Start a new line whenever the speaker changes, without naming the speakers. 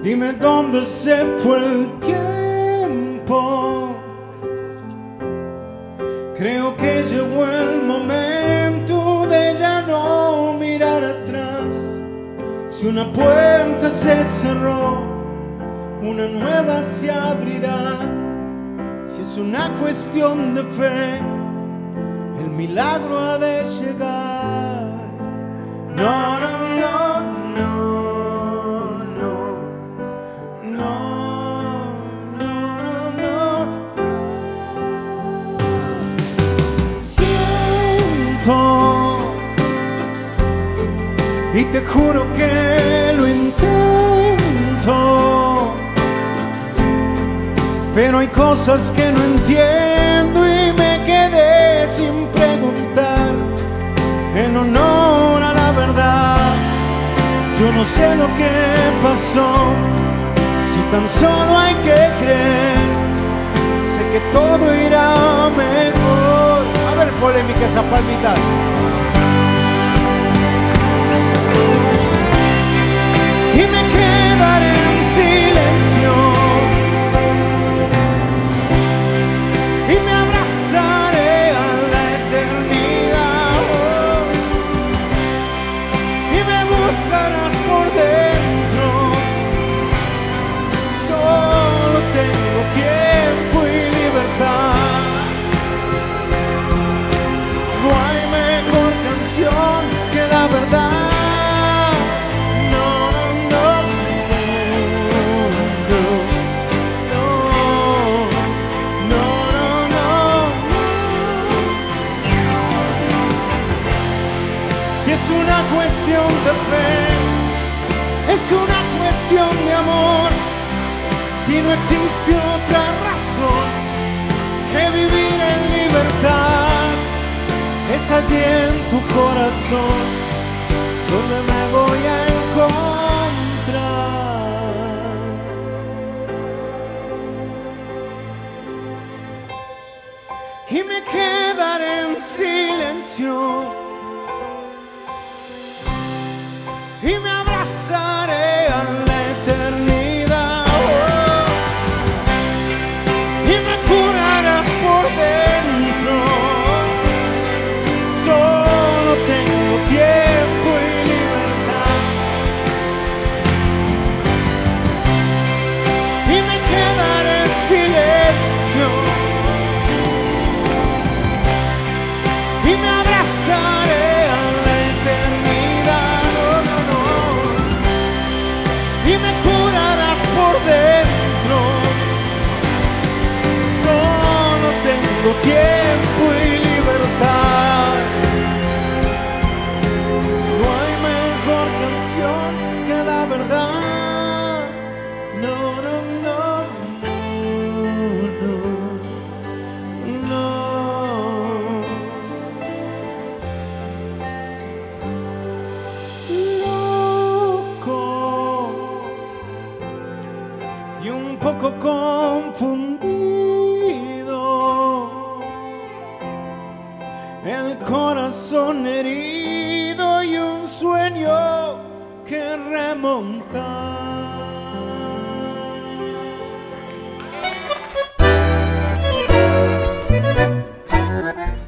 Dime dónde se fue el tiempo. Creo que llegó el momento de ya no mirar atrás. Si una puerta se cerró, una nueva se abrirá. Si es una cuestión de fe, el milagro ha de llegar. No, no, no, no, no, no, no, no, no. Siento y te juro que lo intento, pero hay cosas que no entiendo y me quedé sin preguntar. En honor a la verdad, yo no sé lo que pasó. Si tan solo hay que creer, sé que todo irá mejor. A ver, polémica esas palmitas. Y me quedaré en silencio y me abrazaré a la eternidad, y me buscarás por dentro. Solo tengo tiempo y libertad. No hay mejor canción que la verdad. Es una cuestión de fe, es una cuestión de amor. Si no existe otra razón que vivir en libertad, es allí en tu corazón donde me voy a encontrar. Y me quedaré en silencio y me abrazaré a la eternidad, y me curarás por dentro. Solo tengo tiempo y libertad, y me quedaré en silencio y me abrazaré a la eternidad, y me curarás por dentro. Solo tengo tiempo y libertad. No hay mejor canción que la verdad. No, no, no, no, no, loco y un poco confundido, el corazón herido y un sueño que remontar.